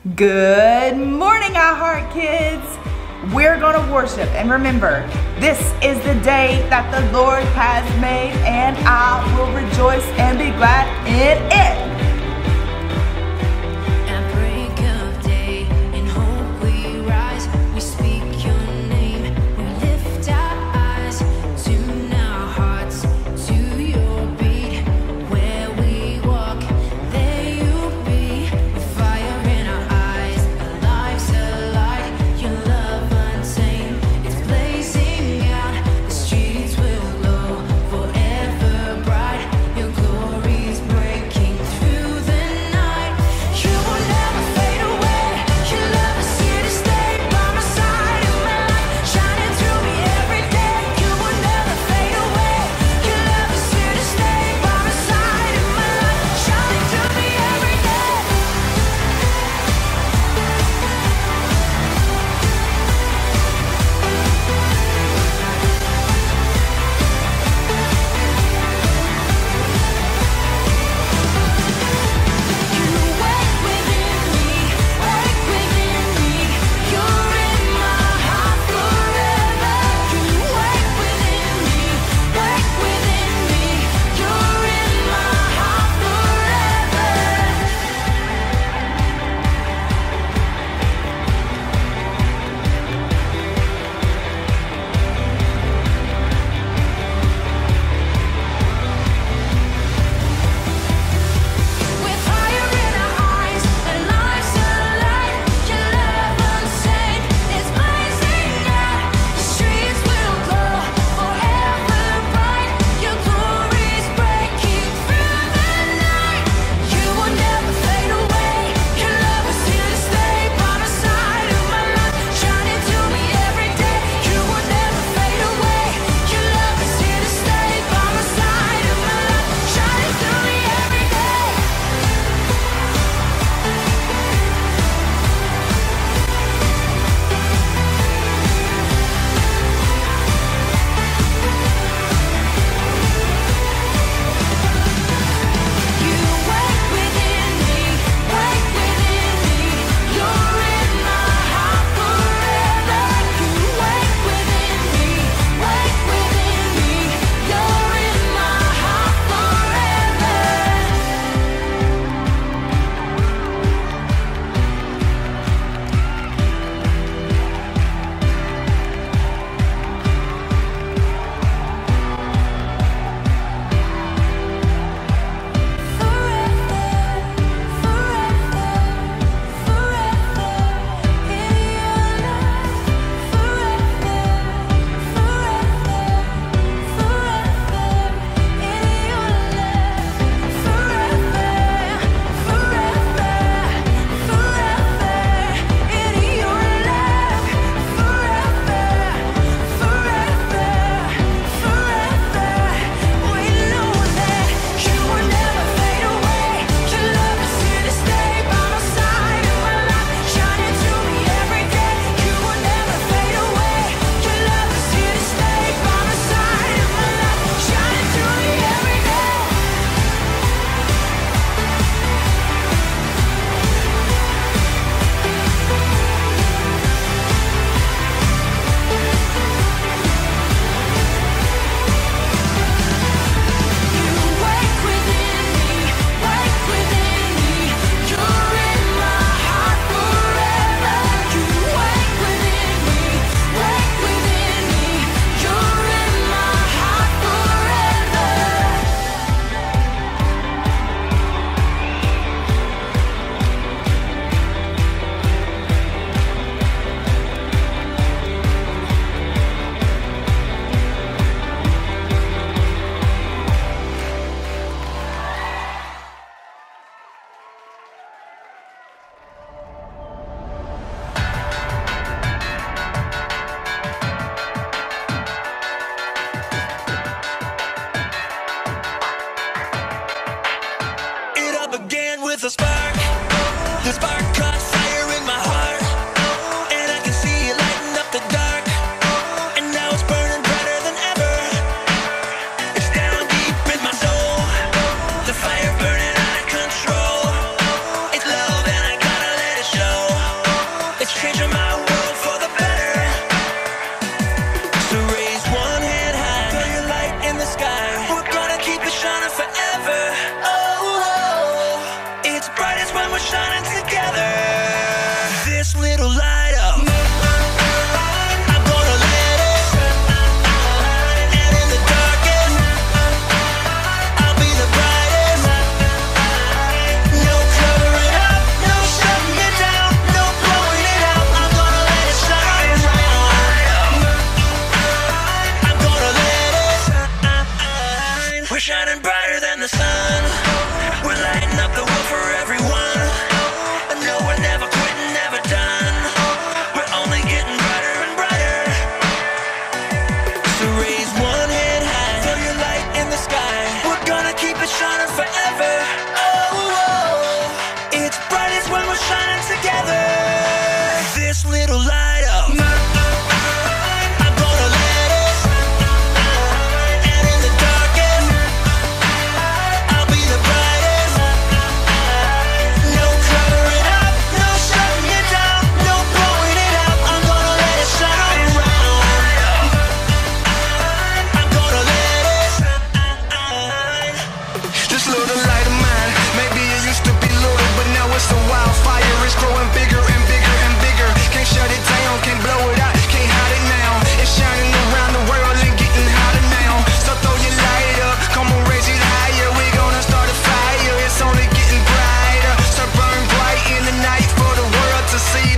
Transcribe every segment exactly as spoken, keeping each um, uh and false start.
Good morning, iHeart Kids. We're going to worship, and remember, this is the day that the Lord has made, and I will rejoice and be glad in it. Forever bright, your glory's breaking through.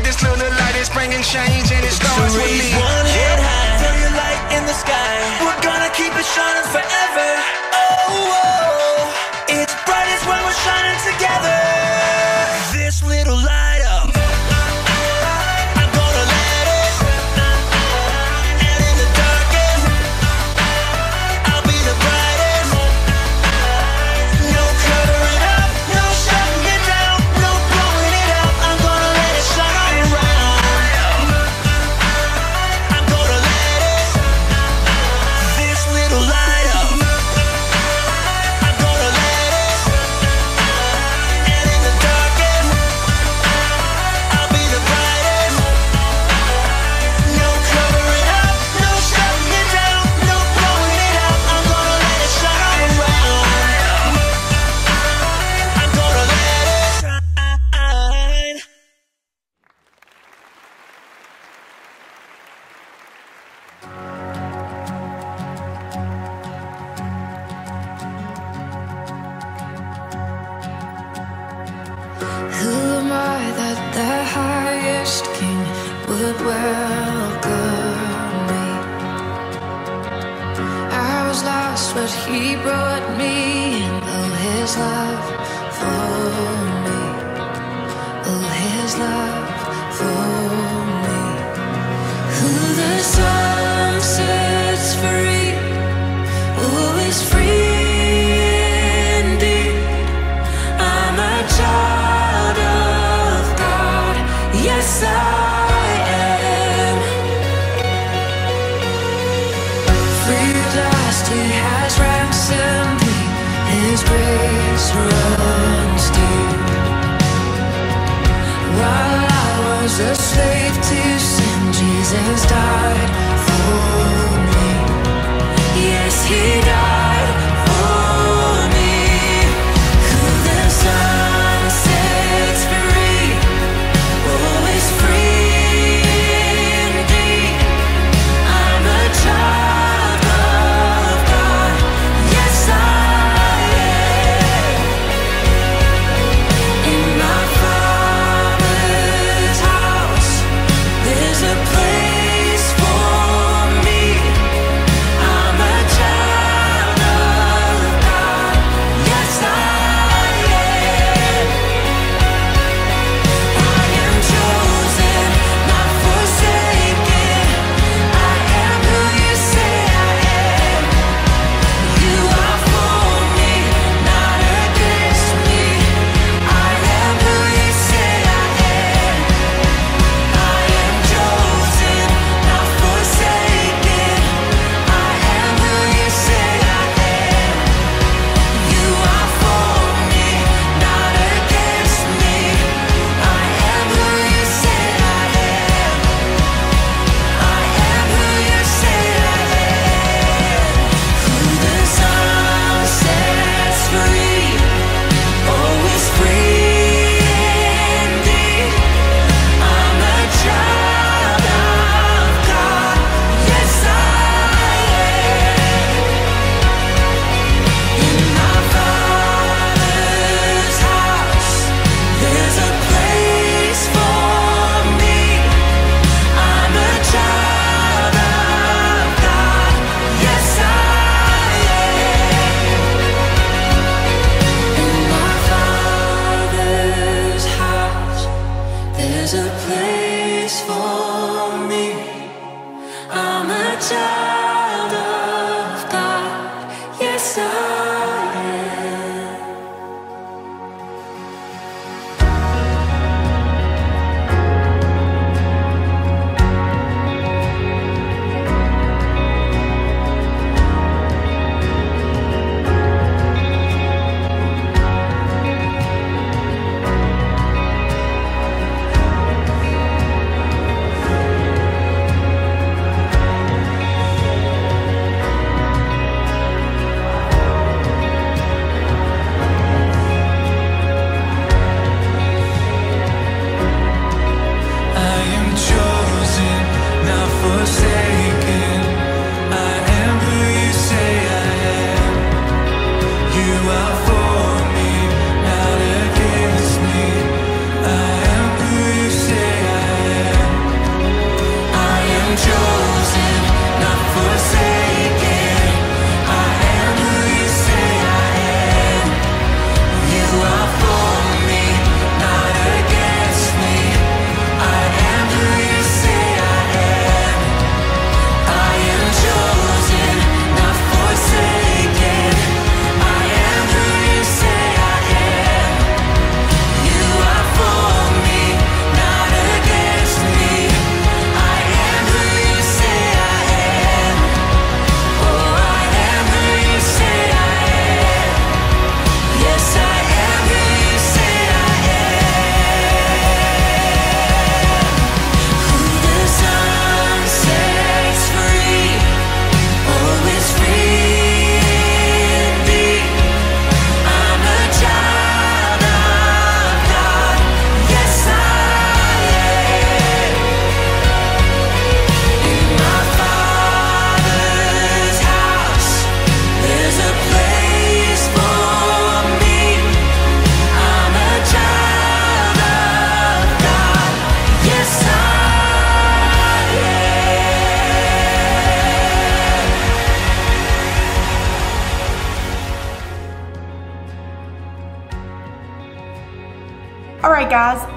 this little light is bringing change, and it starts So with raise me. one hand high, feel your light in the sky. We're gonna keep it shining forever. Oh, oh, it's brightest when we're shining together. This little light up, I'm gonna let it. And in the darkest, I'll be the brightest. No covering up, no shutting it down, no blowing it out. I'm gonna let it shine around. I'm gonna let it. This little light up, I'm gonna let it. And in the darkest, I'll be the brightest. No covering up, no shutting it down, no blowing it out. I'm gonna let it shine around. I'm gonna let it shine. Who am I that the highest king would welcome me? I was lost, but he brought me in. Oh, his love for me. Oh, his love for me. Who the sun sets free, oh, is free indeed. I'm a child of God, yes I am. Free at last, he has ransomed me. His grace runs deep. While I was a slave to sin, Jesus died for me. Yes, he died for me. Who the sun sets free, oh, is free indeed. I'm a child of God, yes I am. In my Father's house, there's a place for me. I'm a child of God, yes I am. I am chosen, not forsaken. I am who you say I am. You are for me, not against me. I am who you say I am. I am chosen, not forsaken. I am who you say I am. You are for me, not against me. I am who you say I am. I am who you say I am. Who the sun sets free, oh, is free indeed. I'm a child of God, yes I am. In my Father's house, there's a place for me. I'm a child of God, yes I am. In my Father's house, there's a place for me. I'm a child of God, yes I am.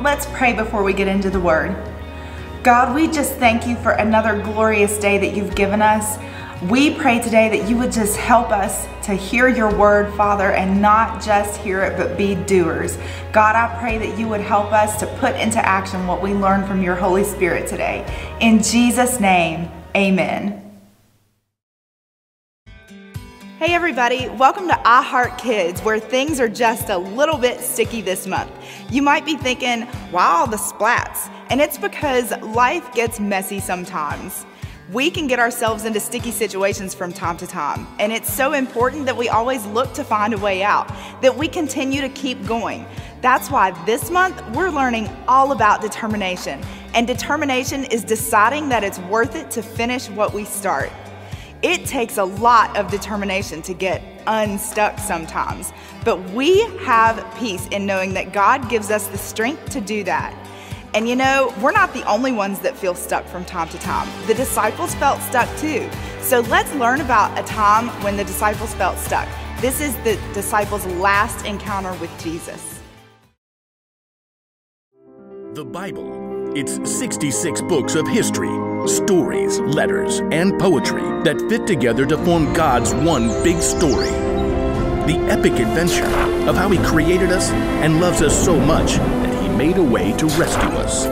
let's pray before we get into the word. God, we just thank you for another glorious day that you've given us. We pray today that you would just help us to hear your word, Father, and not just hear it, but be doers. God, I pray that you would help us to put into action what we learned from your Holy Spirit today. In Jesus' name, amen. Hey everybody, welcome to I Heart Kids, where things are just a little bit sticky this month. You might be thinking, wow, the splats. And it's because life gets messy sometimes. We can get ourselves into sticky situations from time to time, and it's so important that we always look to find a way out, that we continue to keep going. That's why this month we're learning all about determination, and determination is deciding that it's worth it to finish what we start. It takes a lot of determination to get unstuck sometimes, but we have peace in knowing that God gives us the strength to do that. And you know, we're not the only ones that feel stuck from time to time. The disciples felt stuck too. So let's learn about a time when the disciples felt stuck. This is the disciples' last encounter with Jesus. The Bible. It's sixty-six books of history, stories, letters, and poetry that fit together to form God's one big story. The epic adventure of how He created us and loves us so much that He made a way to rescue us.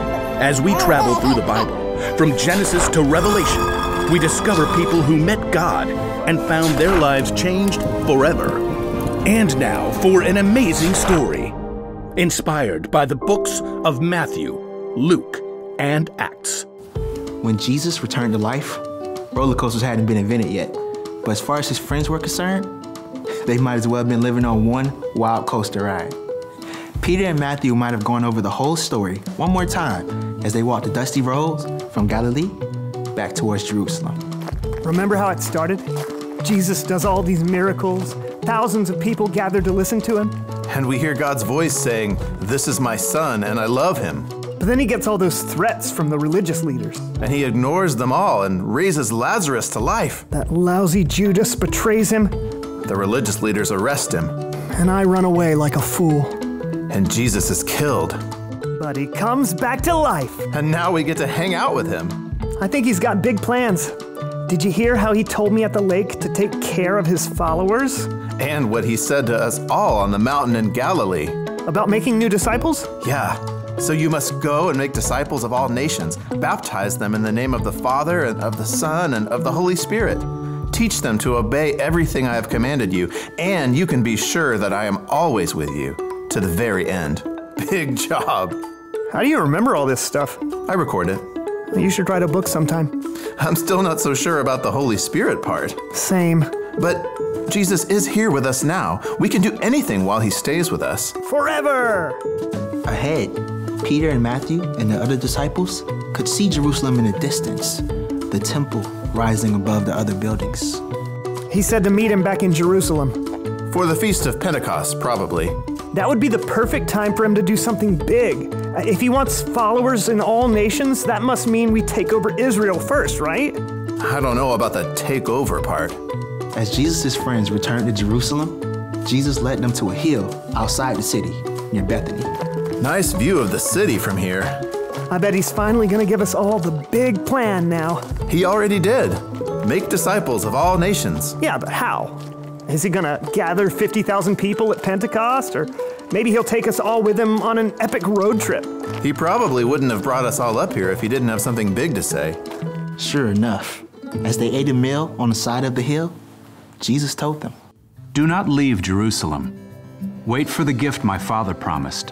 As we travel through the Bible, from Genesis to Revelation, we discover people who met God and found their lives changed forever. And now for an amazing story, inspired by the books of Matthew, Luke, and Acts. When Jesus returned to life, roller coasters hadn't been invented yet. But as far as his friends were concerned, they might as well have been living on one wild coaster ride. Peter and Matthew might have gone over the whole story one more time as they walked the dusty roads from Galilee back towards Jerusalem. Remember how it started? Jesus does all these miracles, thousands of people gathered to listen to him. And we hear God's voice saying, "This is my son, and I love him." But then he gets all those threats from the religious leaders. And he ignores them all and raises Lazarus to life. That lousy Judas betrays him. The religious leaders arrest him. And I run away like a fool. And Jesus is killed. But he comes back to life. And now we get to hang out with him. I think he's got big plans. Did you hear how he told me at the lake to take care of his followers? And what he said to us all on the mountain in Galilee. About making new disciples? Yeah. So you must go and make disciples of all nations. Baptize them in the name of the Father, and of the Son, and of the Holy Spirit. Teach them to obey everything I have commanded you, and you can be sure that I am always with you to the very end. Big job. How do you remember all this stuff? I record it. You should write a book sometime. I'm still not so sure about the Holy Spirit part. Same. But Jesus is here with us now. We can do anything while he stays with us. Forever! Ahead, Peter and Matthew and the other disciples could see Jerusalem in the distance, the temple rising above the other buildings. He said to meet him back in Jerusalem. For the Feast of Pentecost, probably. That would be the perfect time for him to do something big. If he wants followers in all nations, that must mean we take over Israel first, right? I don't know about the takeover part. As Jesus' friends returned to Jerusalem, Jesus led them to a hill outside the city, near Bethany. Nice view of the city from here. I bet he's finally gonna give us all the big plan now. He already did. Make disciples of all nations. Yeah, but how? Is he gonna gather fifty thousand people at Pentecost? Or maybe he'll take us all with him on an epic road trip? He probably wouldn't have brought us all up here if he didn't have something big to say. Sure enough, as they ate a meal on the side of the hill, Jesus told them, "Do not leave Jerusalem. Wait for the gift my Father promised.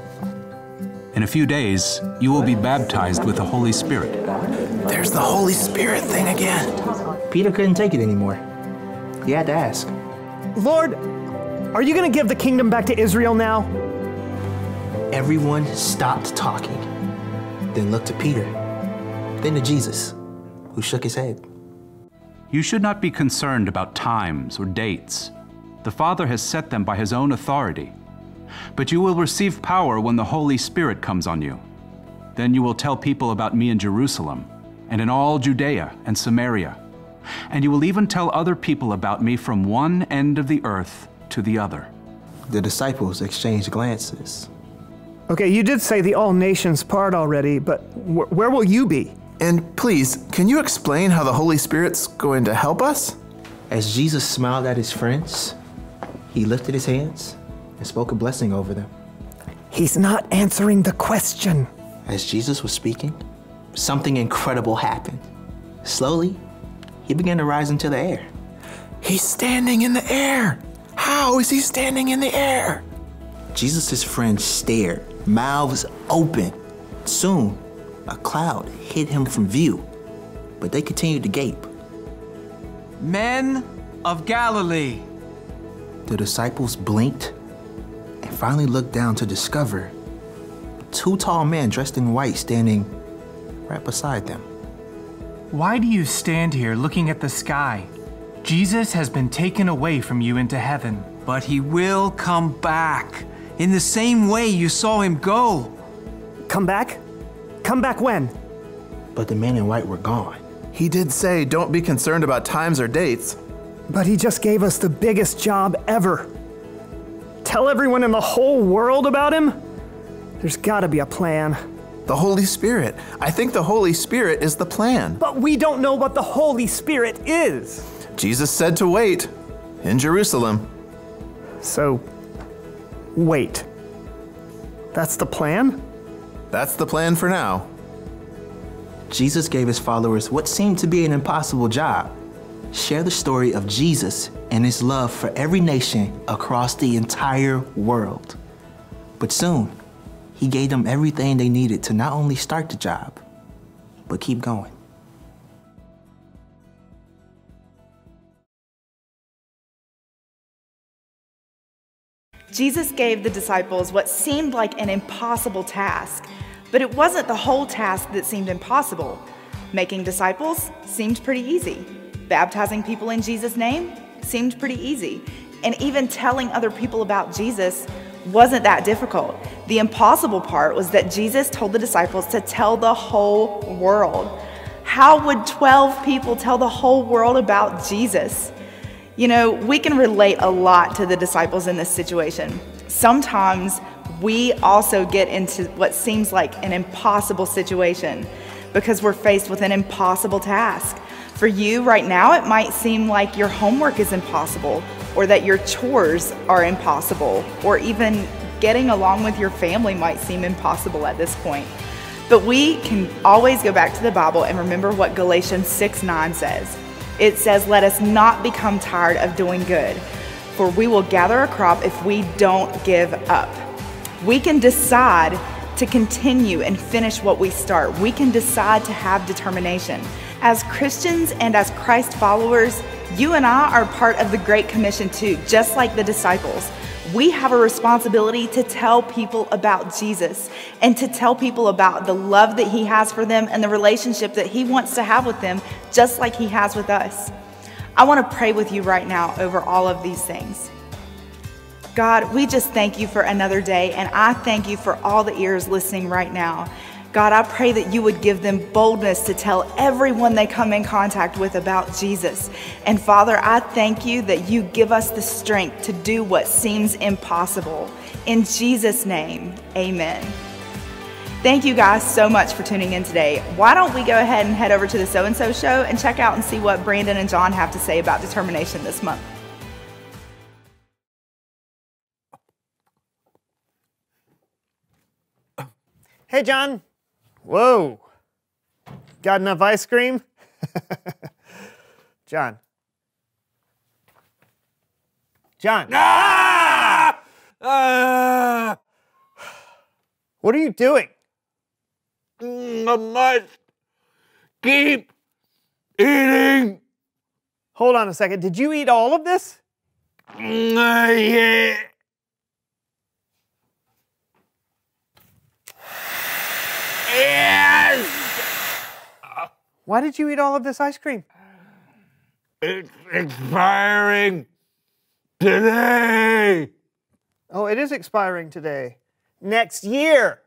In a few days, you will be baptized with the Holy Spirit." There's the Holy Spirit thing again. Peter couldn't take it anymore. He had to ask, Lord, are you gonna give the kingdom back to Israel now? Everyone stopped talking, then looked to Peter, then to Jesus, who shook his head. You should not be concerned about times or dates. The Father has set them by his own authority. But you will receive power when the Holy Spirit comes on you. Then you will tell people about me in Jerusalem and in all Judea and Samaria. And you will even tell other people about me from one end of the earth to the other. The disciples exchanged glances. Okay, you did say the all nations part already, but wh where will you be? And please, can you explain how the Holy Spirit's going to help us? As Jesus smiled at his friends, he lifted his hands and spoke a blessing over them. He's not answering the question. As Jesus was speaking, something incredible happened. Slowly, he began to rise into the air. He's standing in the air. How is he standing in the air? Jesus' friends stared, mouths open. Soon, a cloud hid him from view, but they continued to gape. Men of Galilee. The disciples blinked and finally looked down to discover two tall men dressed in white standing right beside them. Why do you stand here looking at the sky? Jesus has been taken away from you into heaven. But he will come back in the same way you saw him go. Come back? Come back when? But the men in white were gone. He did say, don't be concerned about times or dates. But he just gave us the biggest job ever. Tell everyone in the whole world about him? There's gotta be a plan. The Holy Spirit. I think the Holy Spirit is the plan. But we don't know what the Holy Spirit is. Jesus said to wait in Jerusalem. So, wait. That's the plan? That's the plan for now. Jesus gave his followers what seemed to be an impossible job. Share the story of Jesus and his love for every nation across the entire world. But soon, he gave them everything they needed to not only start the job, but keep going. Jesus gave the disciples what seemed like an impossible task, but it wasn't the whole task that seemed impossible. Making disciples seemed pretty easy. Baptizing people in Jesus' name seemed pretty easy. And even telling other people about Jesus wasn't that difficult. The impossible part was that Jesus told the disciples to tell the whole world. How would twelve people tell the whole world about Jesus? You know, we can relate a lot to the disciples in this situation. Sometimes we also get into what seems like an impossible situation because we're faced with an impossible task. For you right now, it might seem like your homework is impossible, or that your chores are impossible, or even getting along with your family might seem impossible at this point. But we can always go back to the Bible and remember what Galatians six nine says. It says, let us not become tired of doing good, for we will gather a crop if we don't give up. We can decide to continue and finish what we start. We can decide to have determination. As Christians and as Christ followers, you and I are part of the Great Commission too, just like the disciples. We have a responsibility to tell people about Jesus and to tell people about the love that he has for them and the relationship that he wants to have with them, just like he has with us. I want to pray with you right now over all of these things. God, we just thank you for another day, and I thank you for all the ears listening right now. God, I pray that you would give them boldness to tell everyone they come in contact with about Jesus. And Father, I thank you that you give us the strength to do what seems impossible. In Jesus' name, amen. Thank you guys so much for tuning in today. Why don't we go ahead and head over to the So and So Show and check out and see what Brandon and John have to say about determination this month. Hey, John. Whoa. Got enough ice cream? John. John. Ah! Ah! What are you doing? I must keep eating. Hold on a second. Did you eat all of this? Uh, yeah. Yes! Why did you eat all of this ice cream? It's expiring today. Oh, it is expiring today. Next year.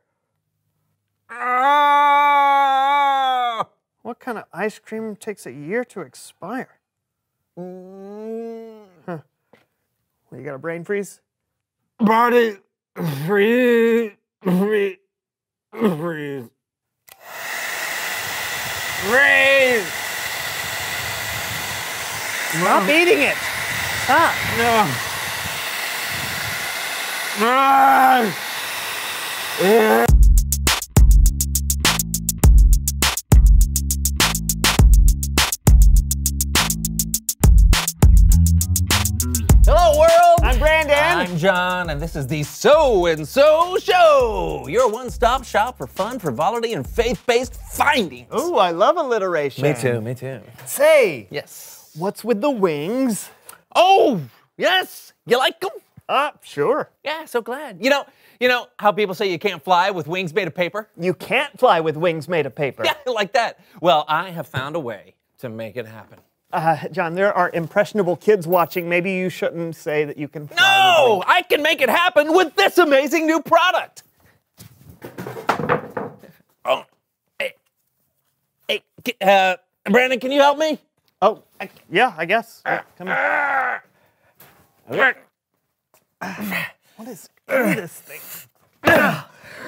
Ah! What kind of ice cream takes a year to expire? Mm. Huh. Well, you got a brain freeze? Body freeze. Freeze. Freeze. Freeze. Stop eating it. Stop. No. Ah. Ah. Hello, world! I'm Brandon. I'm John, and this is the So and So Show, your one-stop shop for fun, frivolity, and faith-based findings. Ooh, I love alliteration. Me too, me too. Say, Yes. what's with the wings? Oh, yes! You like them? Uh, sure. Yeah, so glad. You know, you know how people say you can't fly with wings made of paper? You can't fly with wings made of paper. Yeah, like that. Well, I have found a way to make it happen. Uh, John, there are impressionable kids watching. Maybe you shouldn't say that you can fly No! with wings. I can make it happen with this amazing new product. Oh, hey, hey, uh, Brandon, can you help me? Oh, I, yeah, I guess. Uh, come on. Okay. What is this thing?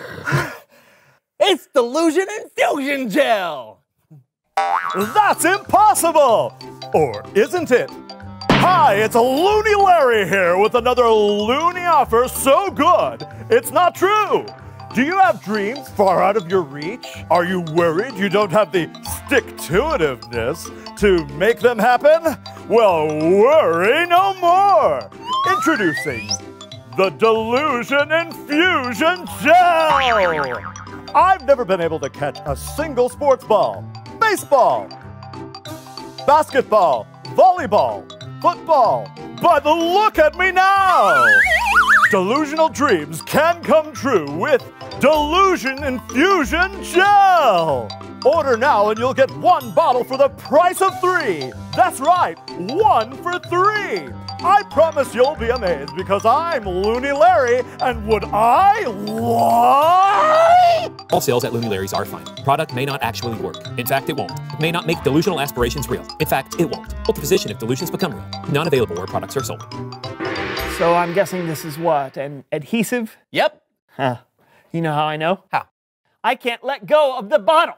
It's Delusion Infusion Gel. That's impossible! Or isn't it? Hi, it's Looney Larry here with another loony offer so good, it's not true. Do you have dreams far out of your reach? Are you worried you don't have the stick-to-itiveness to make them happen? Well, worry no more. Introducing the Delusion Infusion Gel. I've never been able to catch a single sports ball. Baseball, basketball, volleyball, football. But look at me now! Delusional dreams can come true with Delusion Infusion Gel! Order now and you'll get one bottle for the price of three. That's right, one for three. I promise you'll be amazed because I'm Looney Larry, and would I lie? All sales at Looney Larry's are fine. Product may not actually work. In fact, it won't. It may not make delusional aspirations real. In fact, it won't. Hold the position if delusions become real. Not available where products are sold. So I'm guessing this is what, an adhesive? Yep. Huh. You know how I know? How? I can't let go of the bottle.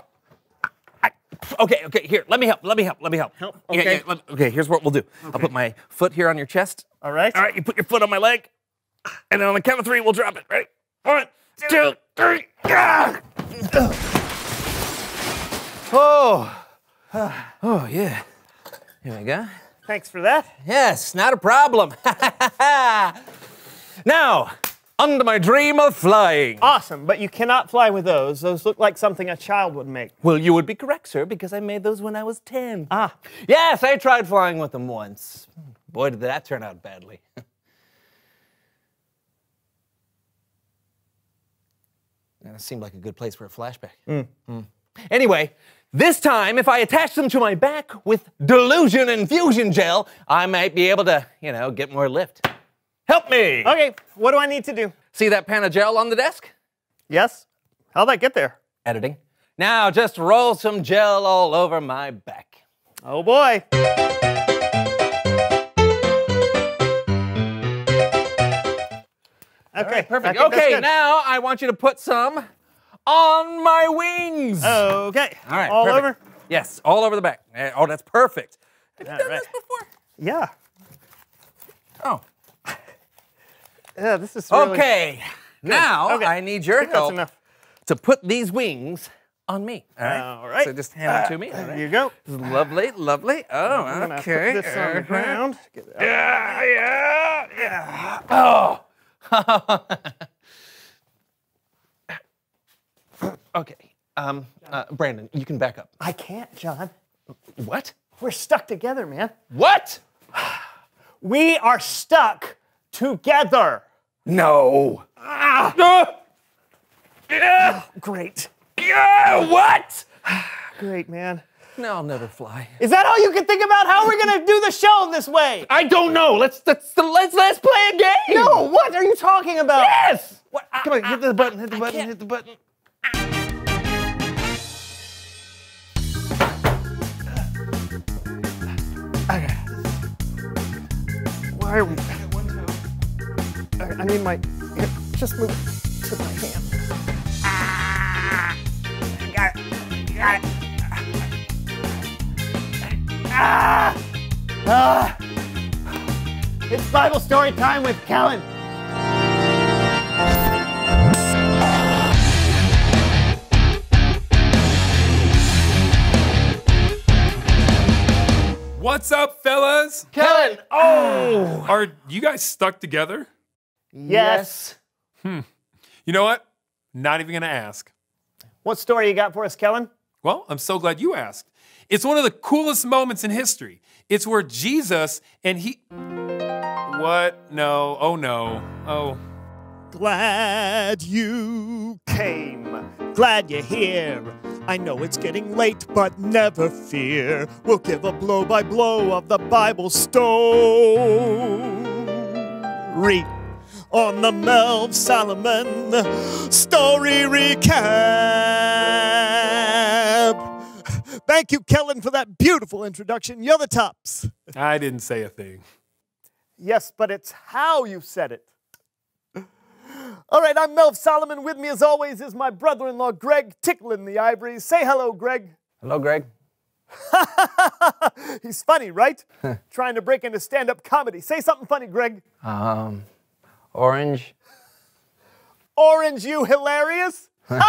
Okay, okay, here, let me help, let me help, let me help. Help? Yeah, Okay. yeah, let- okay, here's what we'll do. I'll put my foot here on your chest. All right. All right, you put your foot on my leg, and then on the count of three, we'll drop it, right? One, two, three. Ah! Oh. Oh, yeah. Here we go. Thanks for that. Yes, not a problem. Now, on to my dream of flying. Awesome, but you cannot fly with those. Those look like something a child would make. Well, you would be correct, sir, because I made those when I was ten. Ah. Yes, I tried flying with them once. Boy, did that turn out badly. That seemed like a good place for a flashback. Mm. Mm. Anyway, this time, if I attach them to my back with Delusion Infusion Gel, I might be able to, you know, get more lift. Help me! Okay, what do I need to do? See that pan of gel on the desk? Yes. How'd that get there? Editing. Now just roll some gel all over my back. Oh boy. Okay, Right, perfect. I think that's Okay, good. now I want you to put some on my wings. Okay. All right. All perfect. over? Yes, all over the back. Eh, Oh, that's perfect. Have you All done right. this before? Yeah. Oh. Yeah, this is really... Okay. Now Okay. I need I your think that's help enough. to put these wings on me. All right. All right. So just hand them to me. all There right. you go. Lovely, lovely. Oh, I'm gonna okay. put this on the Uh-huh. ground. Get it out. Yeah, yeah, yeah. Oh. Okay. Um, uh, Brandon, you can back up. I can't, John. What? We're stuck together, man. What? We are stuck together. No. Ah. Yeah. Great. Yeah, what? Great, man. No, I'll never fly. Is that all you can think about? How are we gonna do the show this way? I don't know. Let's let's let's let's play a game. No, what are you talking about? Yes. What? Come on, hit the button. Hit the button. Hit the button. Okay. Why are we? Okay, I need my. Here, just move it to my hand. Bible story time with Kellen. What's up, fellas? Kellen! Oh! Are you guys stuck together? Yes. Hmm. You know what? Not even gonna ask. What story you got for us, Kellen? Well, I'm so glad you asked. It's one of the coolest moments in history. It's where Jesus and he... What? No. Oh, no. Oh. Glad you came. Glad you're here. I know it's getting late, but never fear. We'll give a blow-by-blow of the Bible story on the Melv Solomon Story Recap. Thank you, Kellen, for that beautiful introduction. You're the tops. I didn't say a thing. Yes, but it's how you said it. All right, I'm Melv Solomon. With me, as always, is my brother-in-law, Greg, tickling the ivories. Say hello, Greg. Hello, Greg. He's funny, right? Trying to break into stand-up comedy. Say something funny, Greg. Um, orange. Orange, you hilarious?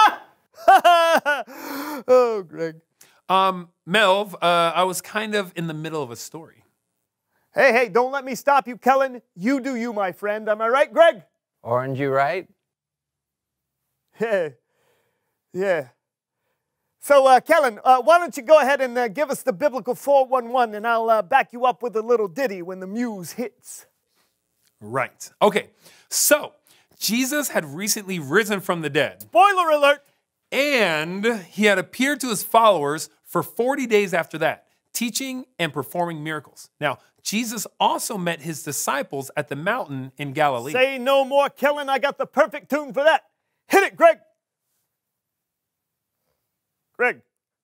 Oh, Greg. Um, Melv, uh, I was kind of in the middle of a story. Hey, hey, don't let me stop you, Kellen. You do you, my friend. Am I right, Greg? Orange, you right? Yeah. Yeah. So, uh, Kellen, uh, why don't you go ahead and uh, give us the biblical four one one, and I'll uh, back you up with a little ditty when the muse hits. Right. Okay. So, Jesus had recently risen from the dead. Spoiler alert! And he had appeared to his followers for forty days after that, teaching and performing miracles. Now, Jesus also met his disciples at the mountain in Galilee. Say no more, Kellen. I got the perfect tune for that. Hit it, Greg. Greg.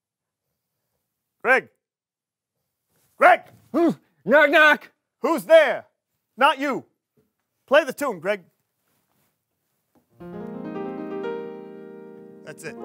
Greg. Greg. Knock, knock. Who's there? Not you. Play the tune, Greg. That's it.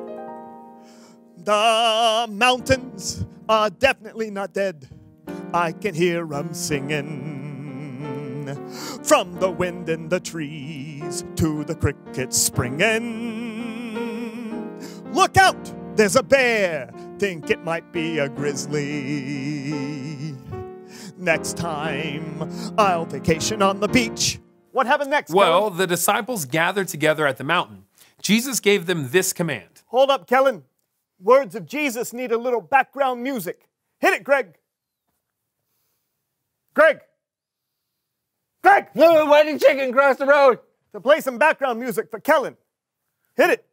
The mountains are definitely not dead. I can hear them singing. From the wind in the trees to the crickets springing. Look out! There's a bear. Think it might be a grizzly. Next time, I'll vacation on the beach. What happened next? Well, Kellen? the disciples gathered together at the mountain. Jesus gave them this command. Hold up, Kellen. Words of Jesus need a little background music. Hit it, Greg. Greg. Greg! No, why did chicken cross the road? To play some background music for Kellen. Hit it.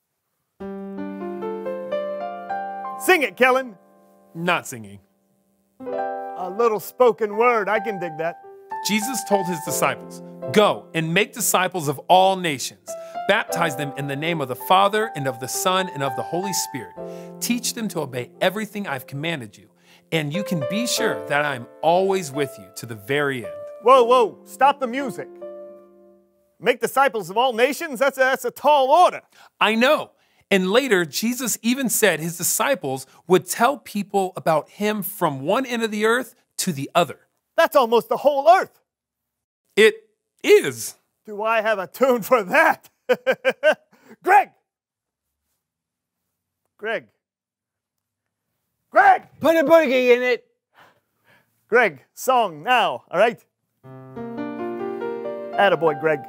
Sing it, Kellen. Not singing. A little spoken word. I can dig that. Jesus told his disciples, "Go and make disciples of all nations. Baptize them in the name of the Father and of the Son and of the Holy Spirit. Teach them to obey everything I've commanded you. And you can be sure that I'm always with you to the very end." Whoa, whoa, stop the music. Make disciples of all nations? That's a, that's a tall order. I know. And later, Jesus even said his disciples would tell people about him from one end of the earth to the other. That's almost the whole earth. It is. Do I have a tune for that? Greg! Greg! Greg! Put a boogie in it. Greg, song now, all right? Attaboy, Greg.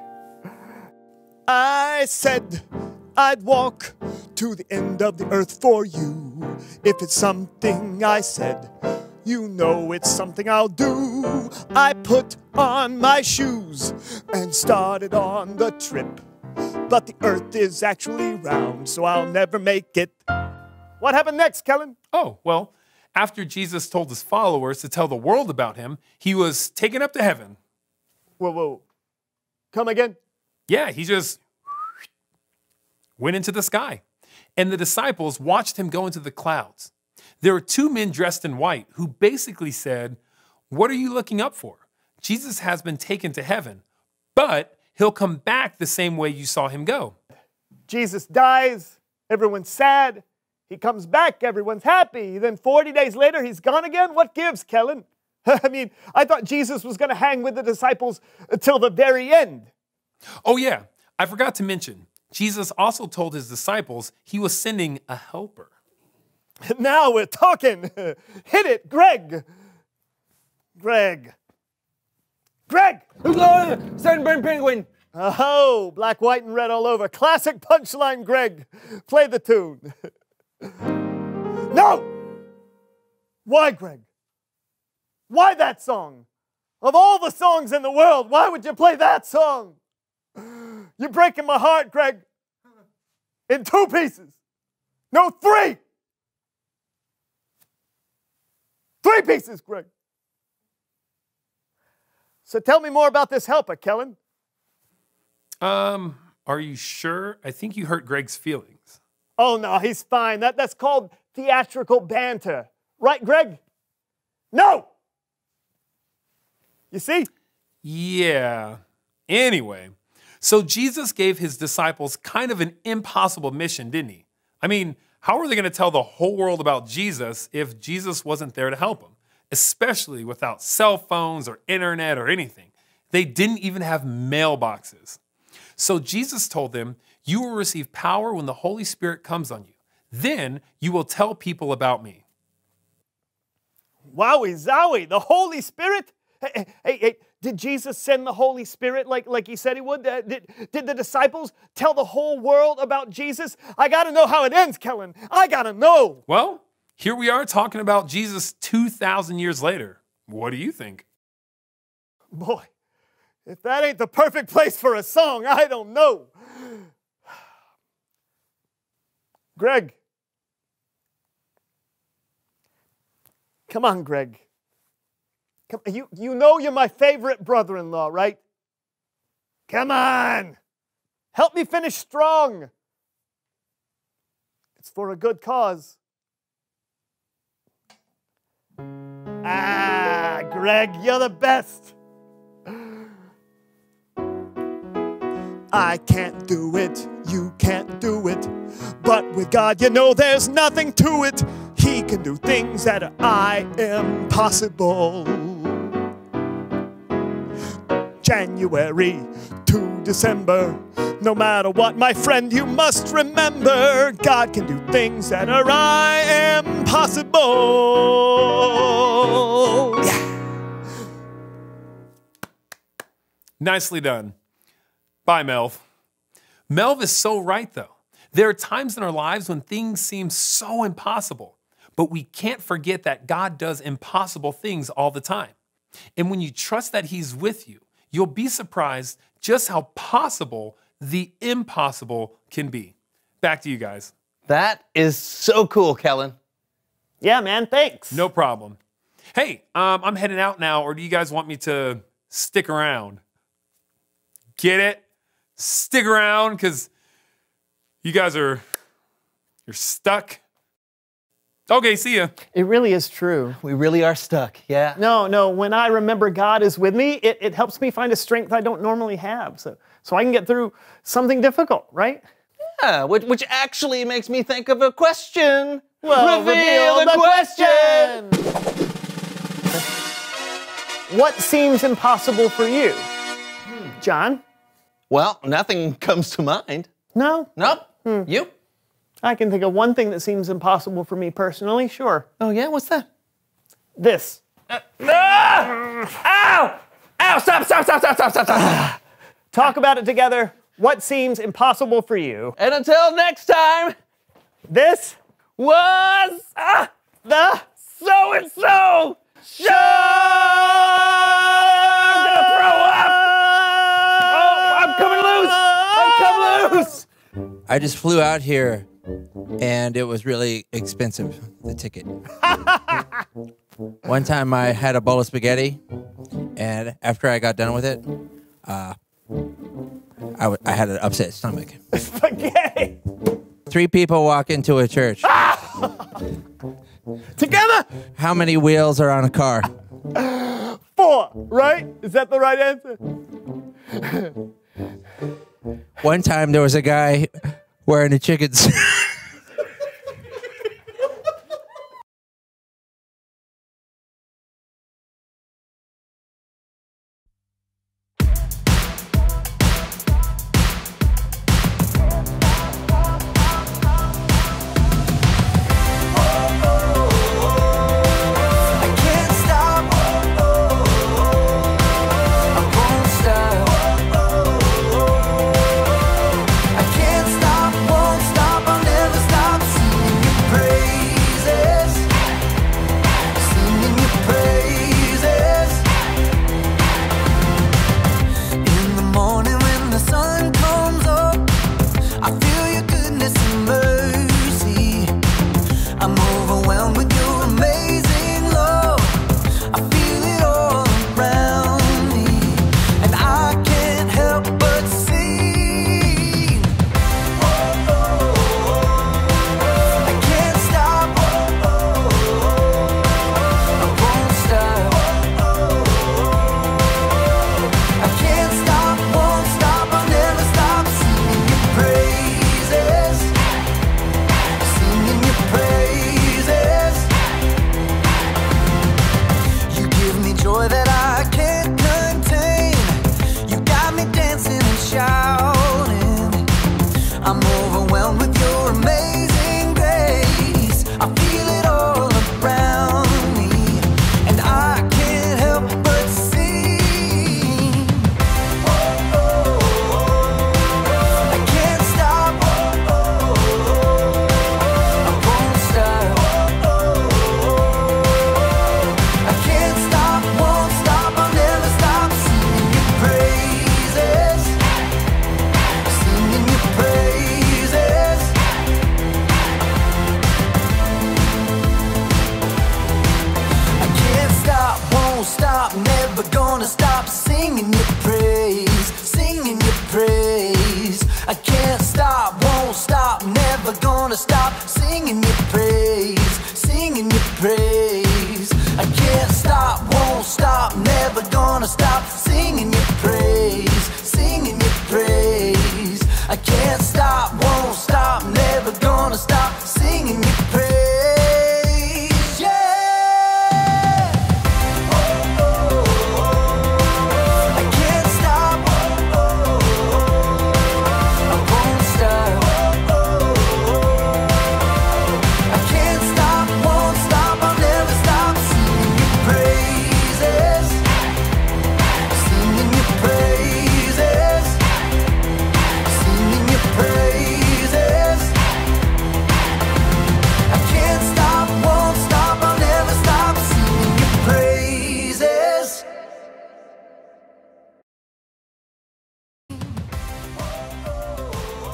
I said I'd walk to the end of the earth for you. If it's something I said, you know it's something I'll do. I put on my shoes and started on the trip. But the earth is actually round, so I'll never make it. What happened next, Kellen? Oh, well, after Jesus told his followers to tell the world about him, he was taken up to heaven. Whoa, whoa. Come again? Yeah, he just went into the sky. And the disciples watched him go into the clouds. There were two men dressed in white who basically said, "What are you looking up for? Jesus has been taken to heaven, but he'll come back the same way you saw him go." Jesus dies, everyone's sad. He comes back, everyone's happy. Then forty days later, he's gone again? What gives, Kellen? I mean, I thought Jesus was going to hang with the disciples until the very end. Oh, yeah. I forgot to mention, Jesus also told his disciples he was sending a helper. Now we're talking. Hit it, Greg. Greg. Greg! Sunburn penguin. Oh, black, white, and red all over. Classic punchline, Greg. Play the tune. No! Why, Greg? Why that song? Of all the songs in the world, why would you play that song? You're breaking my heart, Greg. In two pieces. No, three. Three pieces, Greg. So tell me more about this helper, Kellen. Um, are you sure? I think you hurt Greg's feelings. Oh, no, he's fine. That, that's called theatrical banter. Right, Greg? No! You see? Yeah. Anyway, so Jesus gave his disciples kind of an impossible mission, didn't he? I mean, how are they going to tell the whole world about Jesus if Jesus wasn't there to help them? Especially without cell phones or internet or anything. They didn't even have mailboxes. So Jesus told them, you will receive power when the Holy Spirit comes on you. Then you will tell people about me. Wowie zowie, the Holy Spirit? Hey, hey, hey, did Jesus send the Holy Spirit like, like he said he would? Uh, did, did the disciples tell the whole world about Jesus? I got to know how it ends, Kellen. I got to know. Well, here we are talking about Jesus two thousand years later. What do you think? Boy, if that ain't the perfect place for a song, I don't know. Greg. Come on, Greg. Come, you, you know you're my favorite brother-in-law, right? Come on. Help me finish strong. It's for a good cause. Ah, Greg, you're the best. I can't do it, you can't do it. But with God, you know there's nothing to it. He can do things that are impossible. January to December, no matter what, my friend, you must remember, God can do things that are impossible. Yeah. Nicely done. Bye, Melv. Melv is so right, though. There are times in our lives when things seem so impossible, but we can't forget that God does impossible things all the time. And when you trust that He's with you, you'll be surprised just how possible the impossible can be. Back to you guys. That is so cool, Kellen. Yeah, man, thanks. No problem. Hey, um, I'm heading out now, or do you guys want me to stick around? Get it? Stick around, because you guys are, you're stuck. Okay, see ya. It really is true. We really are stuck, yeah. No, no, when I remember God is with me, it, it helps me find a strength I don't normally have. So, so I can get through something difficult, right? Yeah, which, which actually makes me think of a question. Well, reveal, reveal the, the question. question. What seems impossible for you? John? Well, nothing comes to mind. No? Nope. Hmm. You? I can think of one thing that seems impossible for me personally, sure. Oh, yeah? What's that? This. Uh, ah! Ow! Ow! Stop, stop, stop, stop, stop, stop, stop. Talk about it together. What seems impossible for you? And until next time, this was uh, the so-and-so show! I'm gonna throw up! Oh, I'm coming loose! I'm coming loose! I just flew out here, and it was really expensive, the ticket. One time I had a bowl of spaghetti, and after I got done with it, uh, I, w I had an upset stomach. Spaghetti! Three people walk into a church. Together? How many wheels are on a car? Four, right? Is that the right answer? One time there was a guy wearing a chicken's...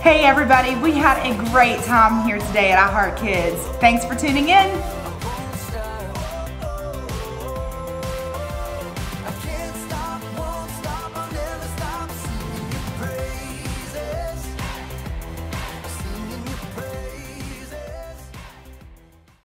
Hey everybody, we had a great time here today at iHeart Kids. Thanks for tuning in.